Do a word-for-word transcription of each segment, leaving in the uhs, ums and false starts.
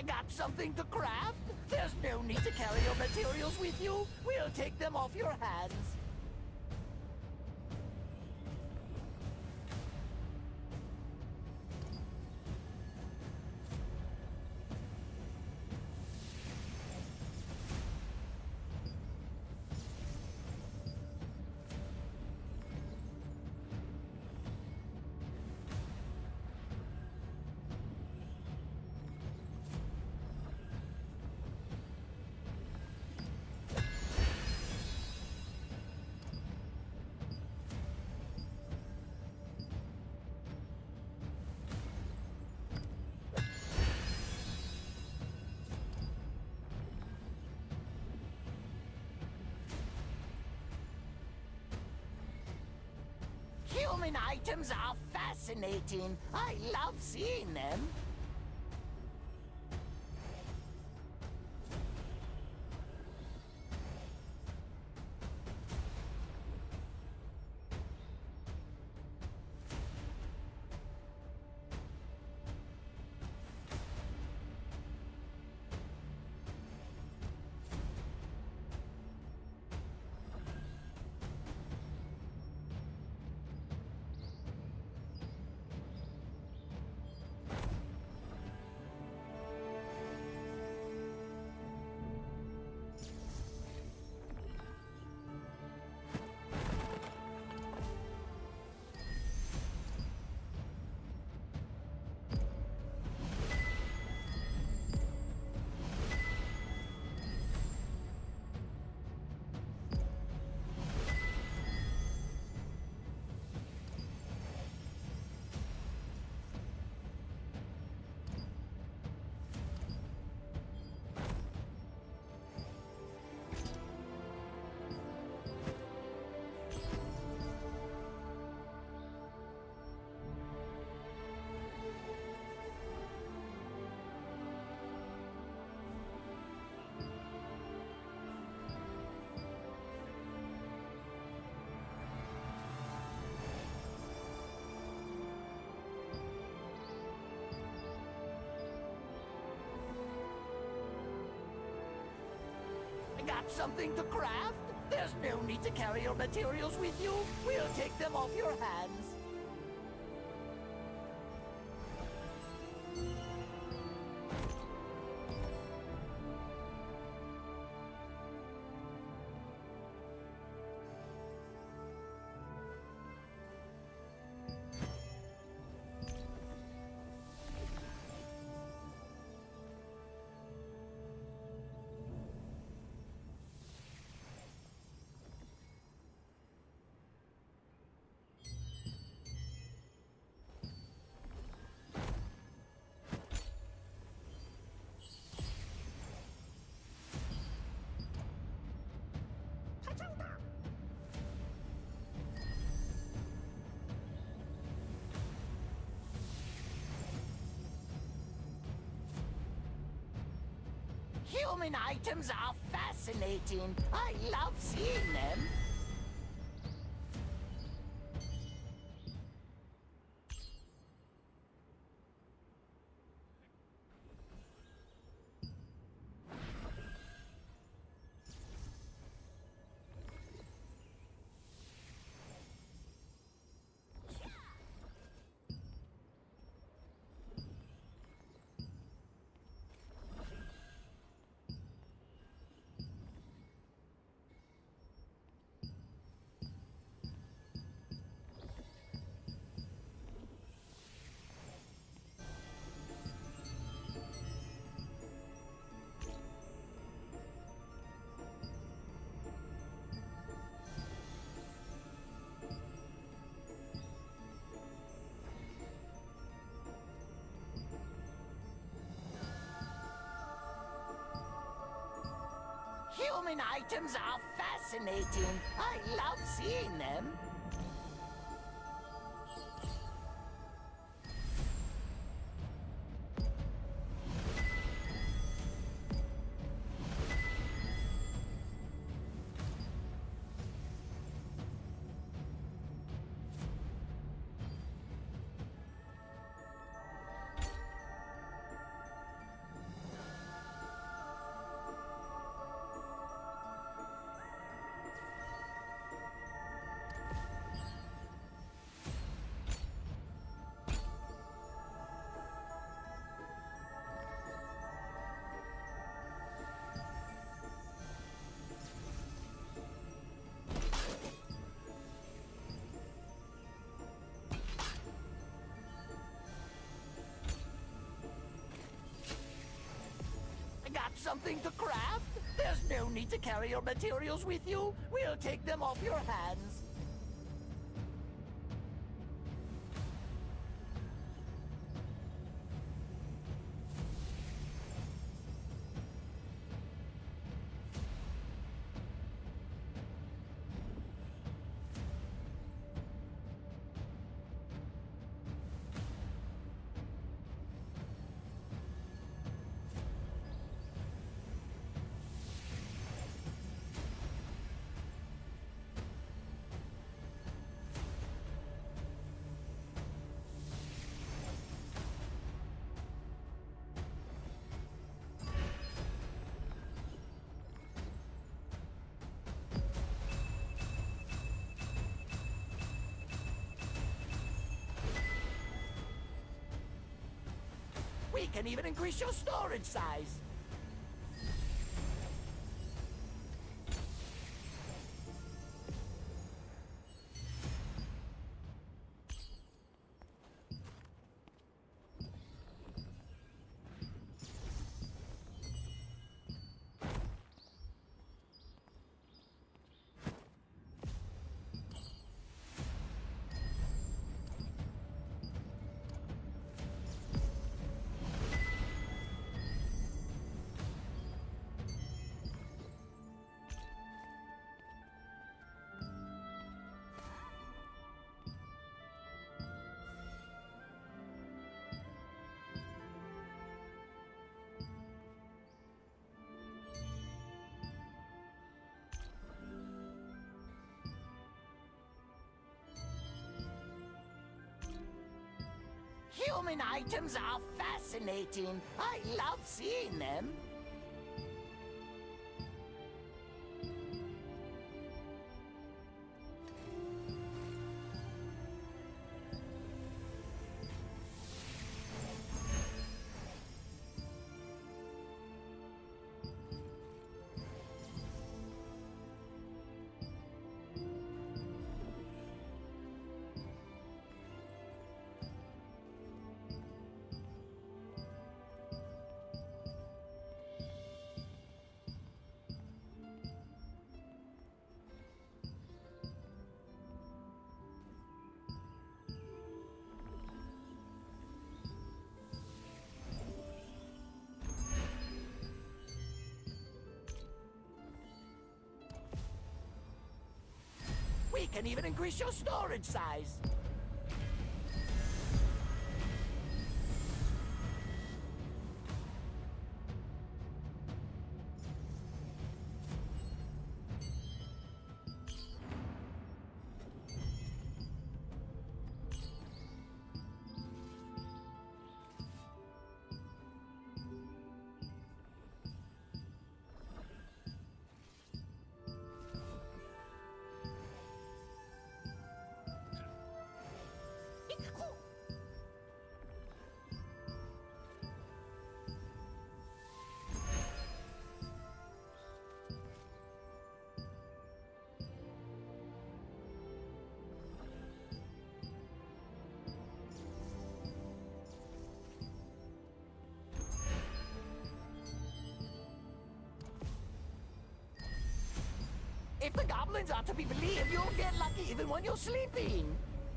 Got something to craft? There's no need to carry your materials with you. We'll take them off your hands. Human items are fascinating. I love seeing them. Got something to craft? There's no need to carry your materials with you. We'll take them off your hands. Human items are fascinating. I love seeing them. Human items are fascinating. I love seeing them. something to craft? There's no need to carry your materials with you. We'll take them off your hands. We can even increase your storage size. Human items are fascinating. I love seeing them. We can even increase your storage size. If the goblins are to be believed, you'll get lucky even when you're sleeping.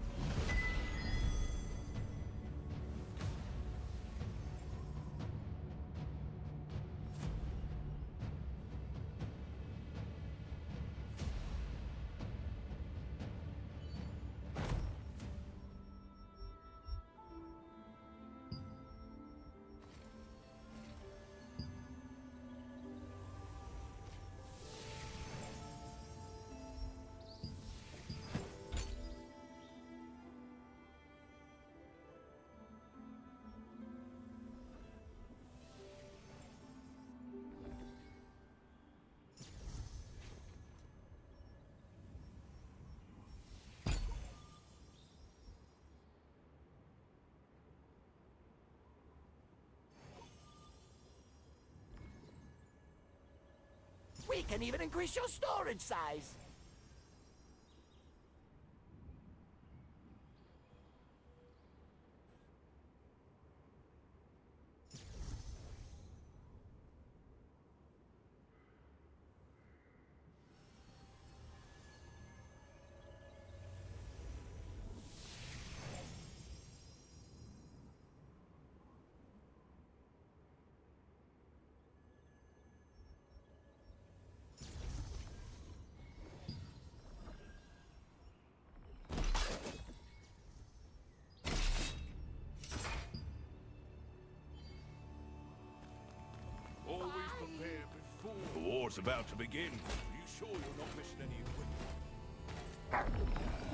We can even increase your storage size. war's about to begin. Are you sure you're not missing any equipment?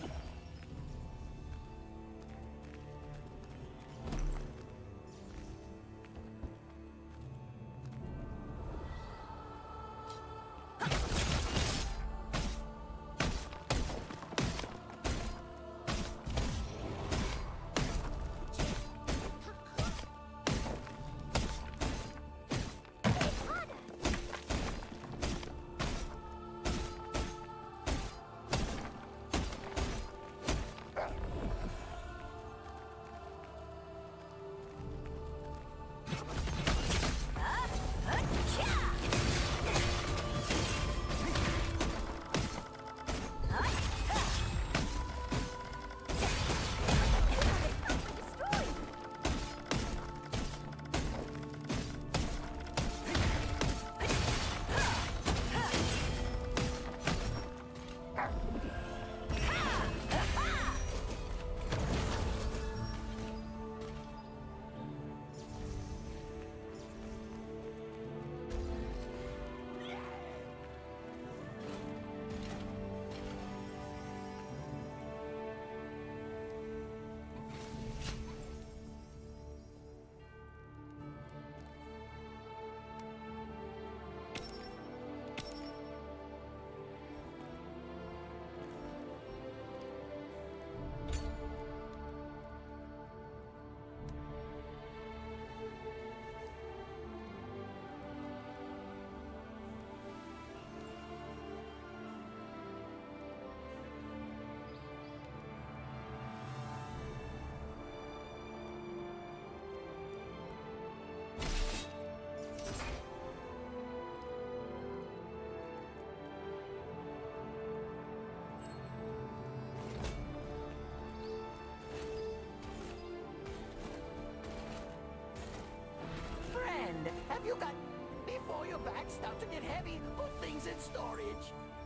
Have you got... Before your back start to get heavy, put things in storage.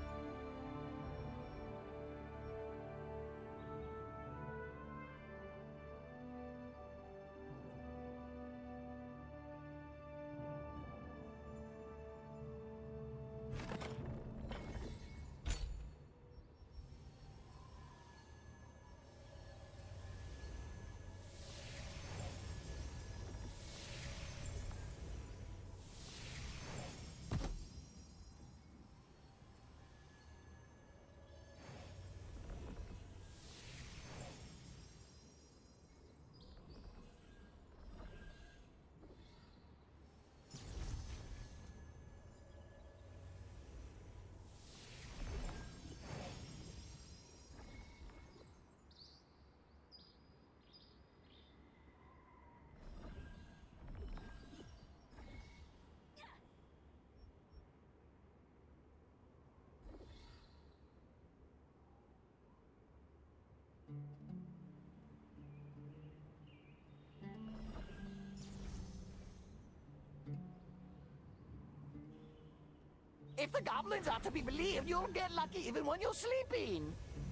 If the goblins are to be believed, you'll get lucky even when you're sleeping.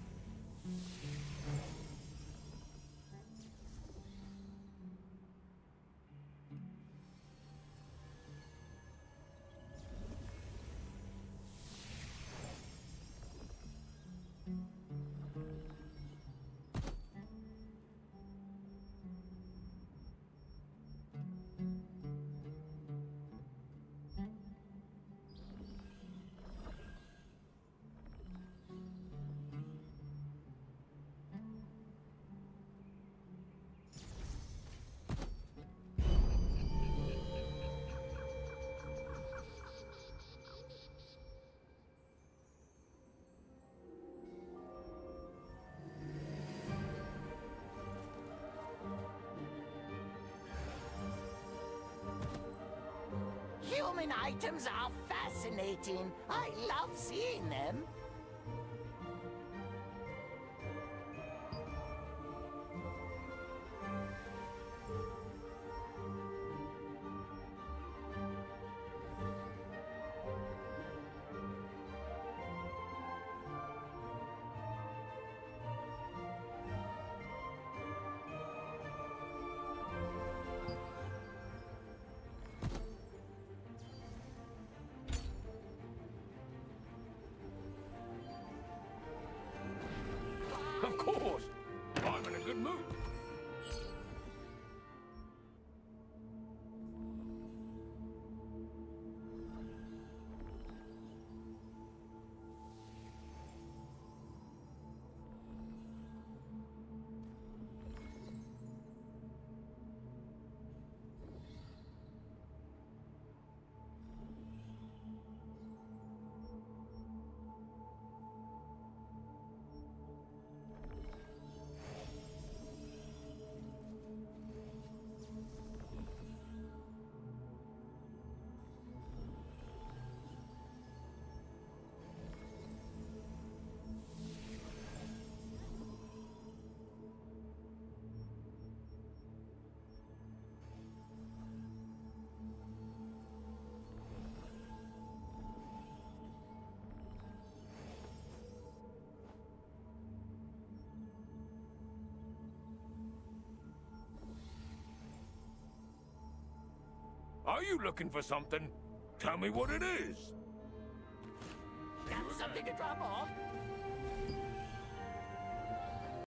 Human items are fascinating. I love seeing them. Are you looking for something? Tell me what it is. Got something to drop off?